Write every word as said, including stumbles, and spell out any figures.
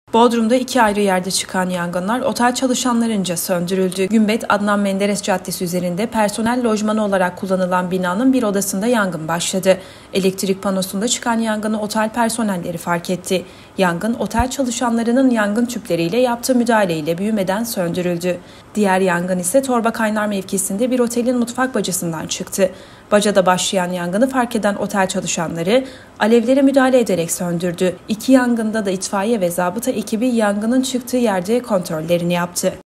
Bodrum'da iki ayrı yerde çıkan yangınlar otel çalışanlarınca söndürüldü. Gümbet Adnan Menderes Caddesi üzerinde personel lojmanı olarak kullanılan binanın bir odasında yangın başladı. Elektrik panosunda çıkan yangını otel personelleri fark etti. Yangın otel çalışanlarının yangın tüpleriyle yaptığı müdahaleyle büyümeden söndürüldü. Diğer yangın ise Torba Kaynar mevkisinde bir otelin mutfak bacasından çıktı. Bacada başlayan yangını fark eden otel çalışanları alevlere müdahale ederek söndürdü. İki yangında da itfaiye ve zabıta ekibi yangının çıktığı yerde kontrollerini yaptı.